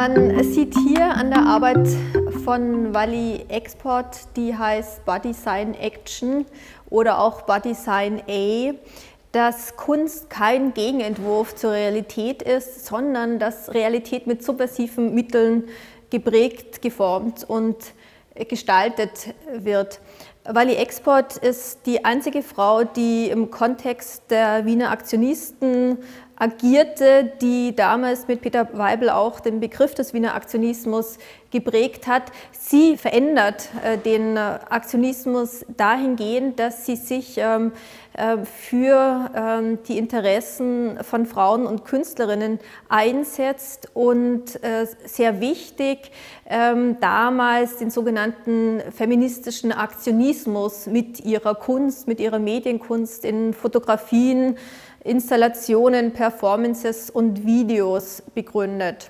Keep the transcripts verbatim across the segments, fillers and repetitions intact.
Man sieht hier an der Arbeit von Wally Export, die heißt Body Sign Action oder auch Body Sign A, dass Kunst kein Gegenentwurf zur Realität ist, sondern dass Realität mit subversiven Mitteln geprägt, geformt und gestaltet wird. Wally Export ist die einzige Frau, die im Kontext der Wiener Aktionisten agierte, die damals mit Peter Weibel auch den Begriff des Wiener Aktionismus geprägt hat. Sie verändert äh, den Aktionismus dahingehend, dass sie sich ähm, äh, für ähm, die Interessen von Frauen und Künstlerinnen einsetzt und äh, sehr wichtig, ähm, damals den sogenannten feministischen Aktionismus mit ihrer Kunst, mit ihrer Medienkunst in Fotografien, Installationen, Performances und Videos begründet.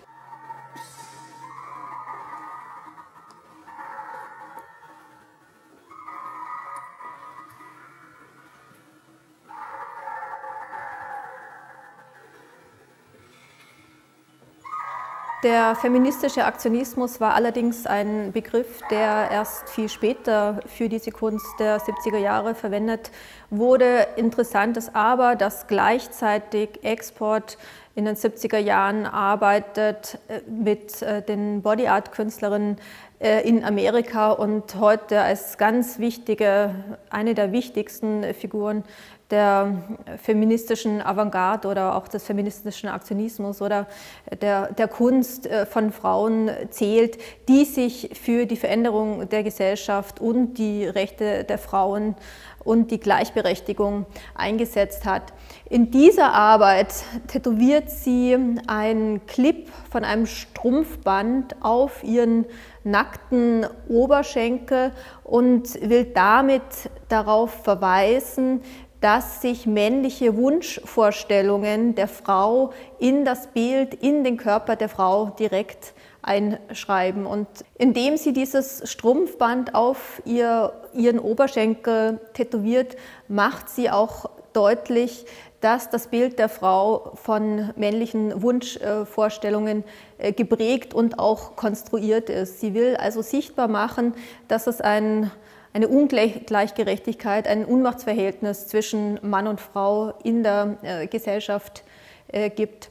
Der feministische Aktionismus war allerdings ein Begriff, der erst viel später für diese Kunst der siebziger Jahre verwendet wurde. Interessant ist aber, dass gleichzeitig Export in den siebziger Jahren arbeitet mit den Body Art Künstlerinnen in Amerika und heute als ganz wichtige, eine der wichtigsten Figuren der feministischen Avantgarde oder auch des feministischen Aktionismus oder der, der Kunst von Frauen zählt, die sich für die Veränderung der Gesellschaft und die Rechte der Frauen und die Gleichberechtigung eingesetzt hat. In dieser Arbeit tätowiert sie einen Clip von einem Strumpfband auf ihren nackten Oberschenkel und will damit darauf verweisen, dass sich männliche Wunschvorstellungen der Frau in das Bild, in den Körper der Frau direkt einschreiben. Und indem sie dieses Strumpfband auf ihr, ihren Oberschenkel tätowiert, macht sie auch deutlich, dass das Bild der Frau von männlichen Wunschvorstellungen geprägt und auch konstruiert ist. Sie will also sichtbar machen, dass es ein eine Ungleichgerechtigkeit, ein Unmachtsverhältnis zwischen Mann und Frau in der äh, Gesellschaft äh, gibt.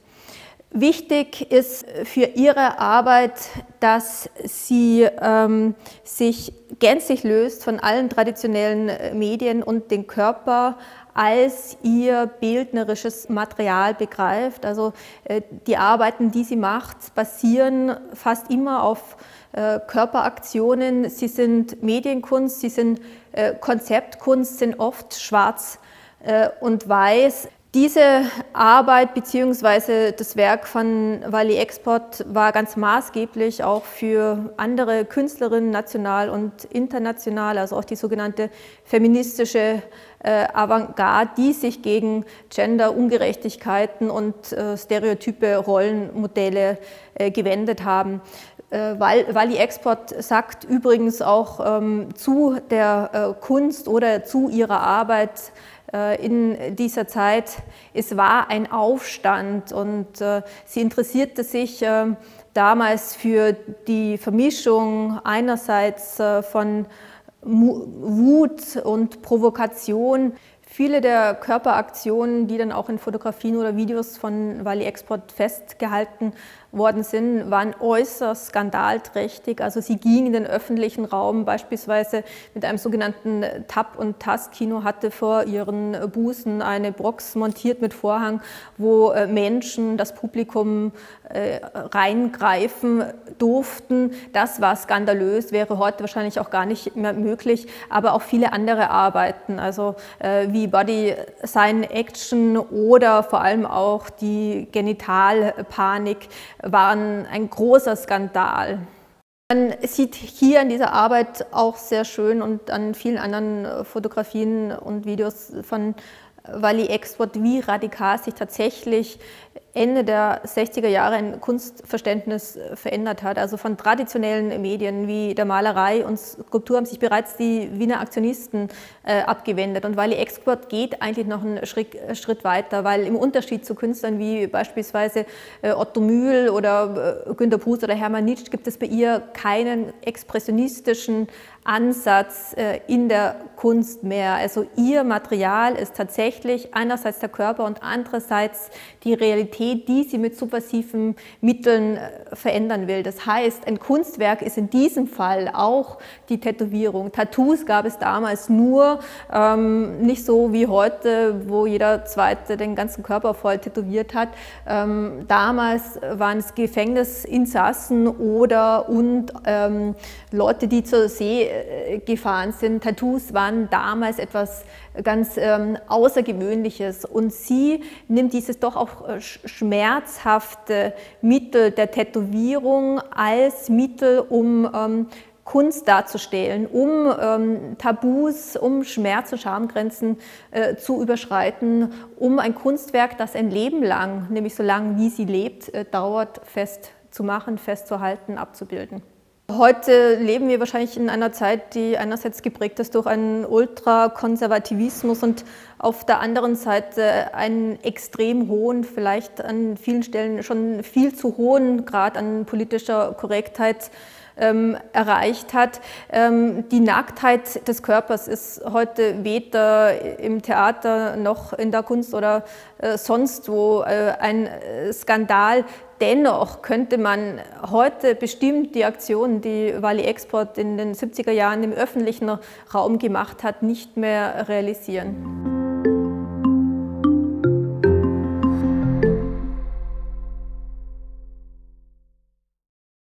Wichtig ist für ihre Arbeit, dass sie ähm, sich gänzlich löst von allen traditionellen Medien und den Körper als ihr bildnerisches Material begreift. Also äh, die Arbeiten, die sie macht, basieren fast immer auf äh, Körperaktionen. Sie sind Medienkunst, sie sind äh, Konzeptkunst, sind oft schwarz äh, und weiß. Diese Arbeit bzw. das Werk von Wally Export war ganz maßgeblich auch für andere Künstlerinnen national und international, also auch die sogenannte feministische äh, Avantgarde, die sich gegen Gender-Ungerechtigkeiten und äh, stereotype Rollenmodelle äh, gewendet haben. Äh, Wally Export sagt übrigens auch ähm, zu der äh, Kunst oder zu ihrer Arbeit in dieser Zeit, es war ein Aufstand und äh, sie interessierte sich äh, damals für die Vermischung einerseits äh, von Mu Wut und Provokation. Viele der Körperaktionen, die dann auch in Fotografien oder Videos von Wally Export festgehalten worden sind, waren äußerst skandalträchtig. Also sie ging in den öffentlichen Raum, beispielsweise mit einem sogenannten Tab- und Tastkino, hatte vor ihren Busen eine Box montiert mit Vorhang, wo Menschen, das Publikum reingreifen durften. Das war skandalös, wäre heute wahrscheinlich auch gar nicht mehr möglich, aber auch viele andere Arbeiten, also wie Body Sign Action oder vor allem auch die Genitalpanik, waren ein großer Skandal. Man sieht hier in dieser Arbeit auch sehr schön und an vielen anderen Fotografien und Videos von Wally Export, wie radikal sich tatsächlich Ende der sechziger Jahre ein Kunstverständnis verändert hat. Also von traditionellen Medien wie der Malerei und Skulptur haben sich bereits die Wiener Aktionisten äh, abgewendet. Und Wally Export geht eigentlich noch einen Schritt, äh, Schritt weiter, weil im Unterschied zu Künstlern wie beispielsweise äh, Otto Mühl oder äh, Günter Brus oder Hermann Nitsch gibt es bei ihr keinen expressionistischen Ansatz äh, in der Kunst mehr. Also ihr Material ist tatsächlich einerseits der Körper und andererseits die Realität, die sie mit subversiven Mitteln äh, verändern will. Das heißt, ein Kunstwerk ist in diesem Fall auch die Tätowierung. Tattoos gab es damals nur, ähm, nicht so wie heute, wo jeder Zweite den ganzen Körper voll tätowiert hat. Ähm, damals waren es Gefängnisinsassen oder und ähm, Leute, die zur See gefahren sind. Tattoos waren damals etwas ganz ähm, Außergewöhnliches und sie nimmt dieses doch auch äh, schmerzhafte Mittel der Tätowierung als Mittel, um ähm, Kunst darzustellen, um ähm, Tabus, um Schmerz- und Schamgrenzen äh, zu überschreiten, um ein Kunstwerk, das ein Leben lang, nämlich so lange wie sie lebt, äh, dauert, festzumachen, festzuhalten, abzubilden. Heute leben wir wahrscheinlich in einer Zeit, die einerseits geprägt ist durch einen Ultrakonservativismus und auf der anderen Seite einen extrem hohen, vielleicht an vielen Stellen schon viel zu hohen Grad an politischer Korrektheit ähm, erreicht hat. Ähm, die Nacktheit des Körpers ist heute weder im Theater noch in der Kunst oder äh, sonst wo äh, ein Skandal. Dennoch könnte man heute bestimmt die Aktionen, die Wally Export in den siebziger Jahren im öffentlichen Raum gemacht hat, nicht mehr realisieren.